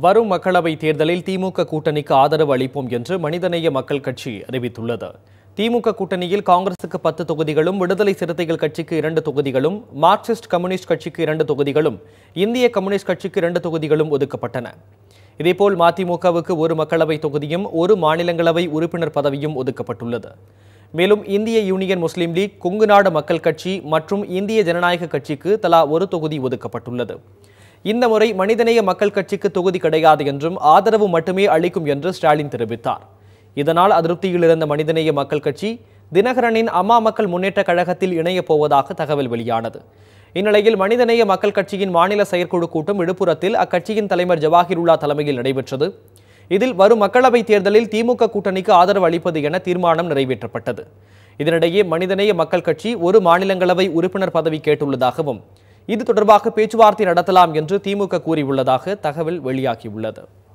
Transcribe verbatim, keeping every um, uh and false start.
வரும் மக்களவை தேர்தலில் திமுக கூட்டணிக்கு ஆதரவு அளிப்போம் என்று மனிதநேய மக்கள் கட்சி அறிவித்துள்ளது. திமுக கூட்டணியில் காங்கிரசுக்கு பத்து தொகுதிகளும், விடுதலை சிறுத்தைகள் கட்சிக்கு இரண்டு தொகுதிகளும், மார்க்சிஸ்ட் கம்யூனிஸ்ட் கட்சிக்கு இரண்டு தொகுதிகளும், இந்திய கம்யூனிஸ்ட் கட்சிக்கு இரண்டு தொகுதிகளும் ஒதுக்கப்பட்டன. இதேபோல் மதிமுகவுக்கு ஒரு மக்களவை தொகுதியும் ஒரு மாநிலங்களவை உறுப்பினர் பதவியும் ஒதுக்கப்பட்டுள்ளது. மேலும் இந்திய யூனியன் முஸ்லீம் லீக், கொங்குநாடு மக்கள் கட்சி மற்றும் இந்திய ஜனநாயக கட்சிக்கு தலா ஒரு தொகுதி ஒதுக்கப்பட்டுள்ளது. இந்த முறை மனிதநேய மக்கள் கட்சிக்கு தொகுதி கிடையாது என்றும் ஆதரவு மட்டுமே அளிக்கும் என்று ஸ்டாலின் தெரிவித்தார். இதனால் அதிருப்தியில் இருந்த மனிதநேய மக்கள் கட்சி தினகரனின் அம்மா மக்கள் முன்னேற்ற கழகத்தில் இணையப் போவதாக தகவல் வெளியானது. இந்நிலையில் மனிதநேய மக்கள் கட்சியின் மாநில செயற்குழு கூட்டம் விழுப்புரத்தில் அக்கட்சியின் தலைவர் ஜவாஹிருல்லா தலைமையில் நடைபெற்றது. இதில் வரும் மக்களவைத் தேர்தலில் திமுக கூட்டணிக்கு ஆதரவு அளிப்பது என தீர்மானம் நிறைவேற்றப்பட்டது. இதனிடையே மனிதநேய மக்கள் கட்சி ஒரு மாநிலங்களவை உறுப்பினர் பதவி கேட்டுள்ளதாகவும் இது தொடர்பாக பேச்சுவார்த்தை நடத்தலாம் என்று திமுக கூறியுள்ளதாக தகவல் வெளியாகியுள்ளது.